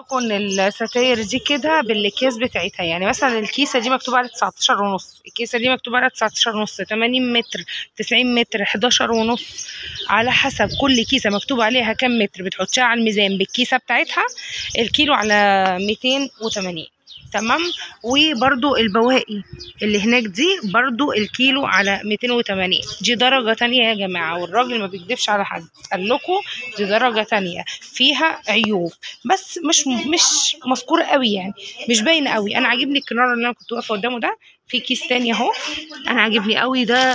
لكم الستاير دي كده بالاكياس بتاعتها. يعني مثلا الكيسه دي مكتوب عليها 19 ونص، الكيسه دي مكتوب عليها 19 ونص، 80 متر، 90 متر، 11 ونص، على حسب كل كيسه مكتوب عليها كام متر بتحطيها على الميزان بالكيسه بتاعتها. الكيلو على 280. تمام. وبرده البواقي اللي هناك دي برده الكيلو على 280. دي درجة تانية يا جماعة، والراجل ما بيكدبش على حد، قال لكم دي درجة تانية فيها عيوب بس مش مذكورة قوي، يعني مش باينة قوي. انا عاجبني الكنار اللي انا كنت واقفة قدامه ده. في كيس تاني اهو انا عاجبني قوي ده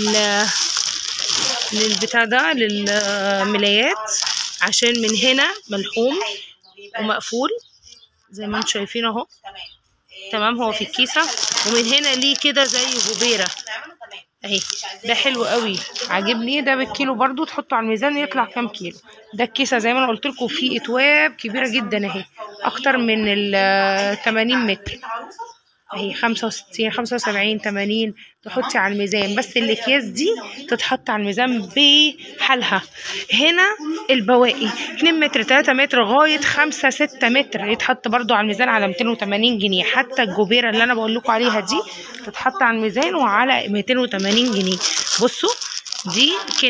للبتاع ده للملايات، عشان من هنا ملحوم ومقفول زي ما انتم شايفين اهو. تمام. هو في الكيسه ومن هنا ليه كده زي جبيره اهي. ده حلو قوي عاجبني ده. بالكيلو برضو تحطه على الميزان يطلع كام كيلو. ده الكيسه زي ما انا قلت لكم فيه اتواب كبيره جدا اهي، اكتر من ال 80 متر اهي، 65 75 80 تحطي على الميزان. بس الاكياس دي تتحط على الميزان بحالها. هنا البواقي 2 متر 3 متر لغايه 5 6 متر يتحط برضو على الميزان على 280 جنيه. حتى الجبيره اللي انا بقول لكم عليها دي تتحط على الميزان وعلى 280 جنيه. بصوا دي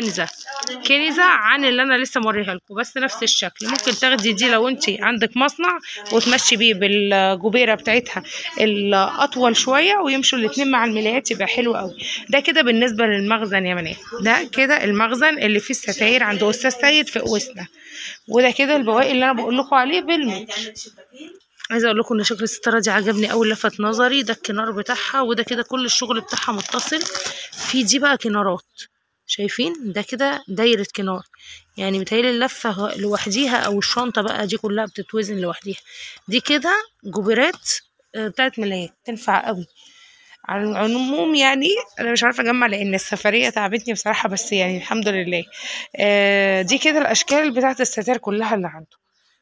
كنزه عن اللي انا لسه موريها لكم، بس نفس الشكل. ممكن تاخدي دي لو انت عندك مصنع وتمشي بيه بالجبيره بتاعتها الاطول شويه ويمشوا الاثنين مع الملايات، يبقى حلو قوي. ده كده بالنسبه للمخزن يا بنات. ده كده المخزن اللي فيه الستاير عند استاذ سيد في قوسنا. وده كده البواقي اللي انا بقول لكم عليه بالمتر. عايزه اقول لكم ان شكل الستاره دي عجبني قوي، لفت نظري. ده الكنار بتاعها، وده كده كل الشغل بتاعها متصل. في دي بقى كنارات شايفين، ده كده دايره كنار، يعني متهيألي اللفه لوحديها او الشنطه بقى دي كلها بتتوزن لوحديها. دي كده جبيرات بتاعت ملايات تنفع قوي. على العموم يعني انا مش عارفه اجمع لان السفريه تعبتني بصراحه، بس يعني الحمد لله. دي كده الاشكال بتاعت الستائر كلها اللي عنده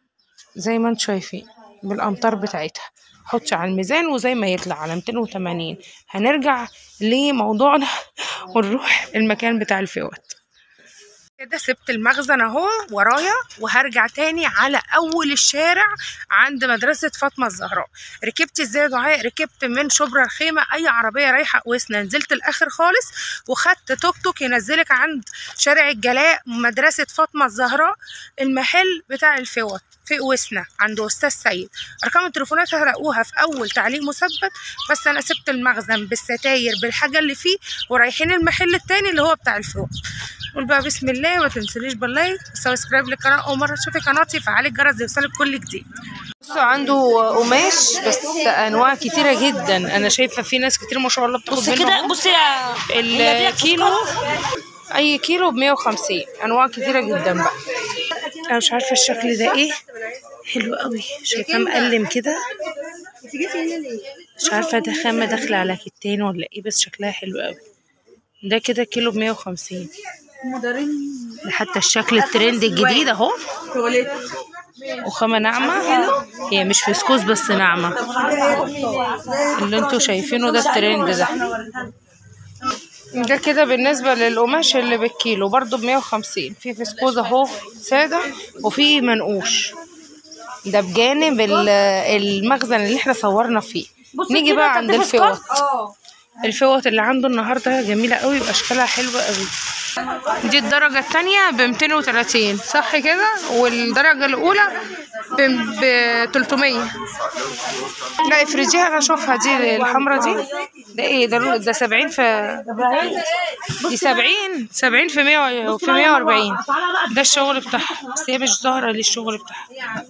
زي ما انتم شايفين بالامتار بتاعتها. حطي على الميزان وزي ما يطلع على 280. هنرجع لموضوعنا ونروح المكان بتاع الفوط. كده سبت المخزن اهو ورايا، وهرجع تاني على اول الشارع عند مدرسه فاطمه الزهراء. ركبت ازاي يا دعاء؟ ركبت من شبرا الخيمه اي عربيه رايحه قوسنا، نزلت الاخر خالص وخدت توك توك ينزلك عند شارع الجلاء مدرسه فاطمه الزهراء، المحل بتاع الفوط في قوسنا عند استاذ سيد. ارقام التليفونات هتلاقوها في اول تعليق مثبت. بس انا سبت المخزن بالستاير بالحاجه اللي فيه ورايحين المحل التاني اللي هو بتاع الفوط. قول بقى بسم الله، وما تنسليش باللايك وسبسكرايب للقناه. اول مره تشوفي قناتي فعلي الجرس يوصلك كل جديد. بصوا عنده قماش بس انواع كتيره جدا. انا شايفه في ناس كتير ما شاء الله بتاخد منه. بصي كده، بصي الكيلو اي كيلو ب 150. انواع كتيره جدا بقى. انا مش عارفه الشكل ده ايه، حلو قوي. شايفاه مقلم كده، مش عارفه ده خامه داخله على كتان ولا ايه، بس شكلها حلو قوي. ده كده كيلو ب 150. ده حتى الشكل الترند الجديد اهو، وخامة ناعمة. هي مش فسكوس بس ناعمة. اللي انتوا شايفينه ده الترند ده. ده كده بالنسبة للقماش اللي بالكيلو برضو ب 150. في فسكوس اهو سادة وفي منقوش. ده بجانب المخزن اللي احنا صورنا فيه. نيجي بقى عند الفوط. الفوط اللي عنده النهارده جميلة قوي واشكالها حلوة قوي. دي الدرجة التانية ب 230 صح كده، والدرجة الأولى ب 300. لا افرجيها انا اشوفها. دي الحمرا دي ده ايه ده 70 في دي 70 في 100 في 140. ده الشغل بتاعها بس هي مش ظاهرة لي الشغل بتاعها.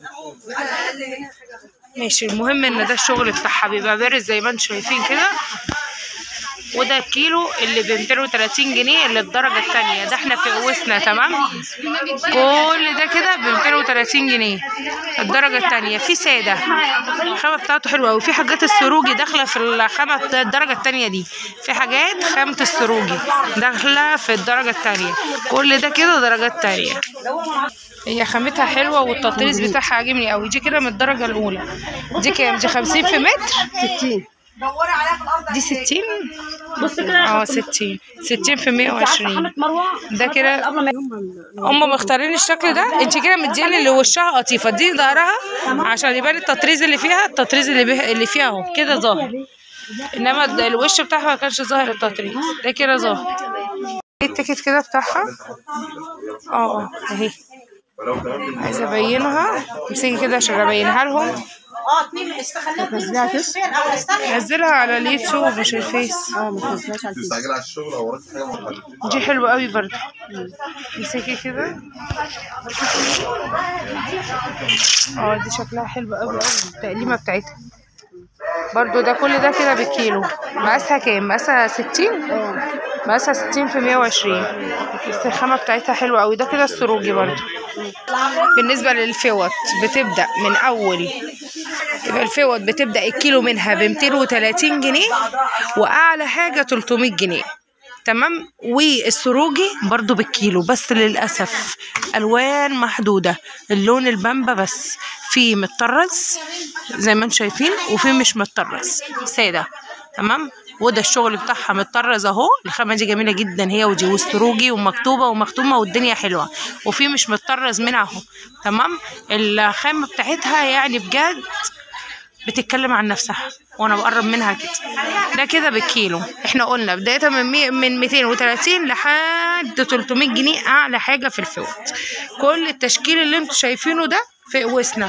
ماشي، المهم ان ده الشغل بتاعها بيبقى بارز زي ما انتم شايفين كده. وده الكيلو اللي ب 230 جنيه اللي الدرجة التانية. ده احنا في قوسنا. تمام. كل ده كده ب 230 جنيه الدرجة التانية. في سادة الخامة بتاعته حلوة أوي. في حاجات السروجي داخلة في الخامة الدرجة التانية دي. في حاجات خامة السروجي داخلة في الدرجة التانية. كل ده كده درجات تانية. هي خامتها حلوة والتطريز بتاعها عاجبني أوي. دي كده من الدرجة الأولى. دي كام؟ دي 50 في متر 60. دي 60. بص كده 60 في 120. ده كده هم مختارين الشكل ده. انت كده مدياني اللي وشها قطيفه، دي ظهرها عشان يبان التطريز اللي فيها. التطريز اللي فيها اهو كده ظاهر، انما الوش بتاعها ما كانش ظاهر التطريز. ده كده ظاهر. التيكت كده بتاعها اهي. عايزه ابينها، امسكي كده عشان ابينها لهم. نزلها على اليوتيوب مش الفيس. دي حلوه قوي برضه. امسكي كده. دي شكلها حلو قوي التقليمه بتاعتها برضو. ده كل ده كده بالكيلو. مقاسها كام؟ مقاسها 60. مقاسها 60 في 120. الخامة بتاعتها حلوة قوي. ده كده السروجي برضو. بالنسبة للفوط بتبدأ من أول، يبقى الفوط بتبدأ الكيلو منها ب230 جنيه وأعلى حاجة 300 جنيه. تمام. والسروجي برضو بالكيلو، بس للأسف ألوان محدودة. اللون البامبا بس، في متطرز زي ما انتم شايفين وفي مش متطرز سادة. تمام. وده الشغل بتاعها متطرز اهو. الخامة دي جميلة جدا هي ودي، والسروجي ومكتوبة ومختومة والدنيا حلوة. وفي مش متطرز منها اهو. تمام. الخامة بتاعتها يعني بجد بتتكلم عن نفسها وانا بقرب منها كده. ده كده بالكيلو. احنا قلنا بداية من 230 لحد 300 جنيه اعلى حاجة في الفوط. كل التشكيل اللي انتوا شايفينه ده في قوسنا.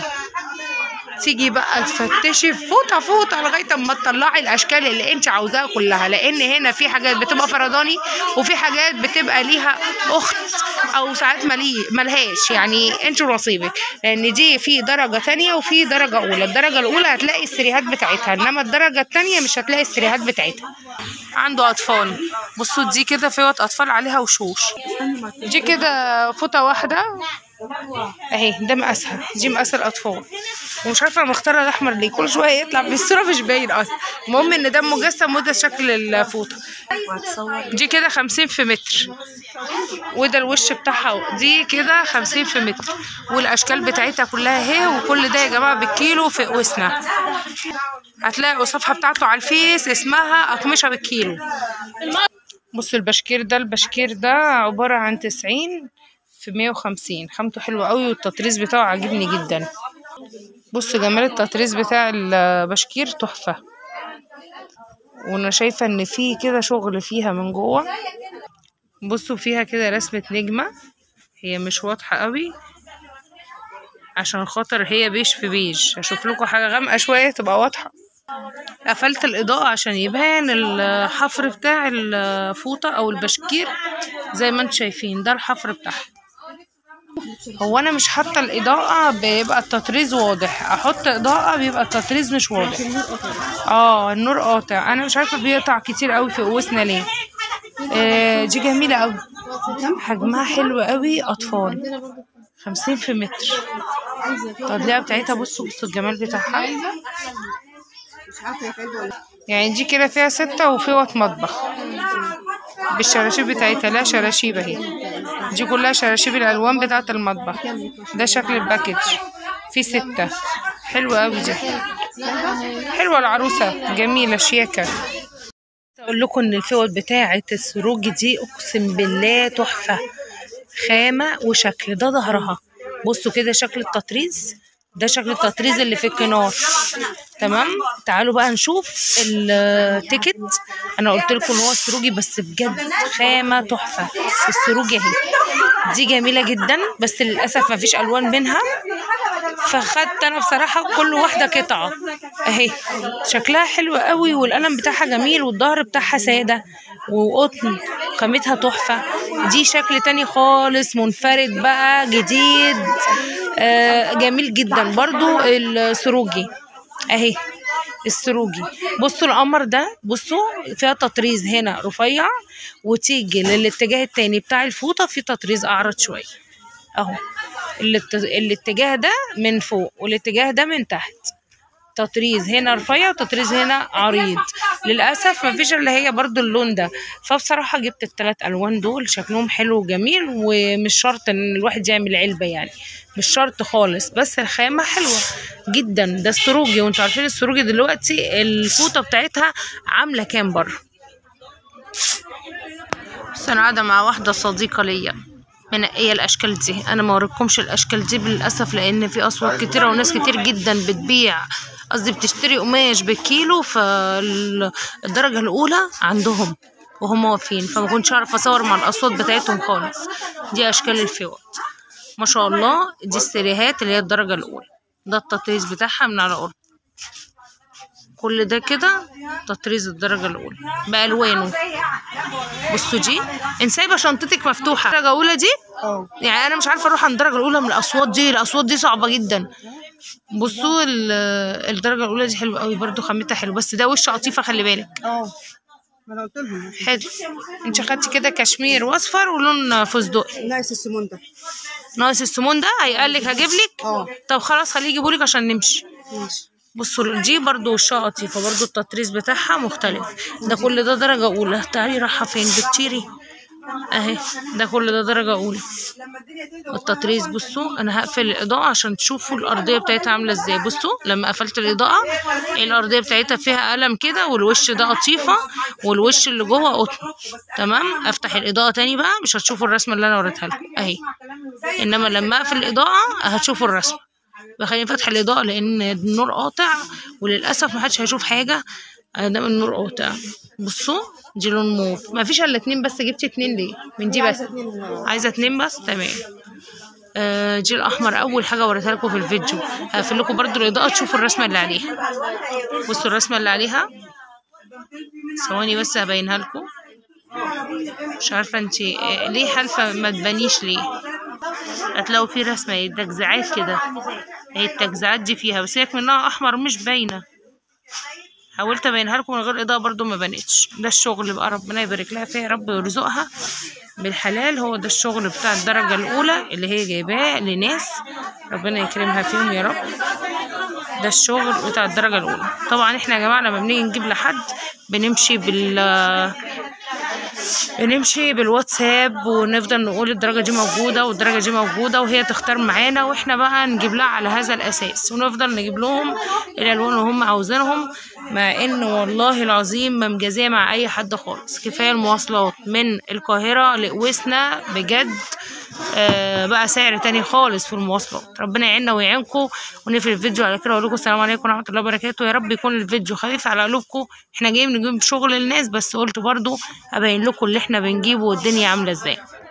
تيجي بقى تفتشي فوطه فوطه لغايه اما تطلعي الاشكال اللي انت عاوزاها كلها، لان هنا في حاجات بتبقى فرداني وفي حاجات بتبقى ليها اخت او ساعات ملهاش، يعني انت ونصيبك. لان دي في درجه ثانيه وفي درجه اولى. الدرجه الاولى هتلاقي السريهات بتاعتها، انما الدرجه الثانيه مش هتلاقي السريهات بتاعتها. عنده اطفال. بصوا دي كده فوط اطفال عليها وشوش. دي كده فوطه واحده اهي. ده مقاسها، دي مقاس الاطفال. ومش عارفه انا مختاره الاحمر ليه، كل شويه يطلع في الصوره مش باين اصلا. المهم ان ده مجسم وده شكل الفوطه. دي كده 50 في متر، وده الوش بتاعها. دي كده 50 في متر، والاشكال بتاعتها كلها اهي. وكل ده يا جماعه بالكيلو في قوسنا. هتلاقوا الصفحه بتاعته على الفيس اسمها اقمشه بالكيلو. بصوا البشكير ده عباره عن 90 في 150. خامته حلوه قوي والتطريز بتاعه عاجبني جدا. بصوا جمال التطريز بتاع البشكير تحفه. وانا شايفه ان في كده شغل فيها من جوه. بصوا فيها كده رسمه نجمه، هي مش واضحه قوي عشان خاطر هي بيج في بيج. هشوف لكم حاجه غامقه شويه تبقى واضحه. قفلت الاضاءه عشان يبان الحفر بتاع الفوطه او البشكير. زي ما انتم شايفين ده الحفر بتاعها. هو انا مش حاطه الاضاءه بيبقى التطريز واضح، احط اضاءه بيبقى التطريز مش واضح. النور قاطع. انا مش عارفه بيقطع كتير قوي في قوسنا ليه. دي جميله قوي، حجمها حلو قوي. اطفال 50 في متر. التطليعه بتاعتها بصوا الجمال بتاعها. يعني دي كده فيها 6 وفوط مطبخ بالشراشيب بتاعتها. لا شراشيب اهي. دي كلها شراشيب الالوان بتاعت المطبخ. ده شكل الباكج في 6. حلوه قوي دي، حلوه العروسه جميله شياكه. اقول لكم ان الفوط بتاعت السروج دي اقسم بالله تحفه. خامه وشكل. ده ظهرها بصوا كده شكل التطريز. ده شكل التطريز اللي في الكنار. تمام. تعالوا بقى نشوف التيكت. انا قلت لكم ان هو سروجي بس بجد خامه تحفه. السروجي اهي دي جميله جدا، بس للاسف ما فيش الوان منها، فخدت انا بصراحه كل واحده قطعه اهي. شكلها حلو قوي والقلم بتاعها جميل والظهر بتاعها ساده وقطن. خامتها تحفه. دي شكل تاني خالص منفرد بقى جديد. جميل جدا برضو السروجي اهي. السروجي بصوا القمر ده، بصوا فيها تطريز هنا رفيع، وتيجي للاتجاه التاني بتاع الفوطه في تطريز اعرض شويه اهو. الاتجاه ده من فوق والاتجاه ده من تحت. تطريز هنا رفيع وتطريز هنا عريض. للاسف مفيش الا هي برضو اللون ده، فبصراحه جبت الثلاث الوان دول، شكلهم حلو وجميل، ومش شرط ان الواحد يعمل علبه يعني، مش شرط خالص، بس الخامه حلوه جدا. ده السروجي، وانتوا عارفين السروجي دلوقتي الفوطه بتاعتها عامله كام بره. بس انا قاعده مع واحده صديقه ليا منقيه الاشكال دي، انا ما اوريكمش الاشكال دي للاسف لان في اسواق كتيره وناس كتير جدا بتبيع، قصدي بتشتري قماش بالكيلو، فالدرجه الاولى عندهم وهم واقفين، فما كنتش اعرف اصور مع الاصوات بتاعتهم خالص. دي اشكال الفوط ما شاء الله، دي السيريهات اللي هي الدرجه الاولى، ده التطريز بتاعها من على قرب، كل ده كده تطريز الدرجه الاولى بالوانه. بصوا دي انت سايبه شنطتك مفتوحه الدرجه الاولى دي، يعني انا مش عارفه اروح عند الدرجه الاولى من الاصوات دي، الاصوات دي صعبه جدا. بصوا الدرجه الاولى دي حلوه قوي برضو، خامتها حلو، بس ده وش قطيفه خلي بالك. ما انا قلت لهم حلو. انت خدتي كده كشمير واصفر ولون فستقي. ناقص السيمون ده، ناقص السيمون ده، هيقال لك هجيب لك. طب خلاص خليه يجيبوا لك عشان نمشي. ماشي. بصوا دي برضو وشها قطيفه برضو، التطريز بتاعها مختلف. ده كل ده درجه اولى. تعالي رايحه فين بتطيري اهي، ده كل ده درجه اولى. التطريز بصوا، انا هقفل الاضاءه عشان تشوفوا الارضيه بتاعتها عامله ازاي. بصوا لما قفلت الاضاءه الارضيه بتاعتها فيها قلم كده، والوش ده قطيفه، والوش اللي جوه قطن. تمام. افتح الاضاءه تاني بقى مش هتشوفوا الرسمه اللي انا وريتها لكم اهي، انما لما اقفل الاضاءه هتشوفوا الرسمه. بخليني فاتحه الاضاءه لان النور قاطع، وللاسف محدش هيشوف حاجه دام النور قاطع. بصوا دي لون موف، مفيش الا 2 بس. جبتي 2 ليه من دي بس؟ عايزه 2 بس. تمام. دي الاحمر اول حاجه وريتها لكم في الفيديو. هقفل لكم برده الاضاءه تشوفوا الرسمه اللي عليها. بصوا الرسمه اللي عليها، ثواني بس هبينها لكم. مش عارفه انت ليه حالفه ما تبانيش ليه. هتلاقوا في رسمه تجزعات كده، هي التجزعات دي فيها، بس هيك منها احمر مش باينه. حاولت ابينها لكم من غير اضاءه برضو ما بانتش. ده الشغل بقى، ربنا يبارك لها فيها يا رب ويرزقها بالحلال. هو ده الشغل بتاع الدرجه الاولى اللي هي جايباه لناس، ربنا يكرمها فيهم يا رب. ده الشغل بتاع الدرجه الاولى. طبعا احنا يا جماعه لما بنيجي نجيب لحد بنمشي بالواتساب ونفضل نقول الدرجه دي موجوده والدرجه دي موجوده، وهي تختار معانا، واحنا بقى نجيب لها على هذا الاساس، ونفضل نجيب لهم الالوان اللي هم عاوزينهم. مع ان والله العظيم ما مجازيه مع اي حد خالص، كفايه المواصلات من القاهره لقوسنا بجد. بقى سعر تاني خالص في المواصلات. ربنا يعيننا ويعينكم. ونقفل الفيديو على كده واقول لكم السلام عليكم ورحمه الله وبركاته. يا رب يكون الفيديو خفيف على قلوبكم. احنا جايين نجيب شغل الناس، بس قلت برضو ابين لكم اللي احنا بنجيبه والدنيا عامله ازاي.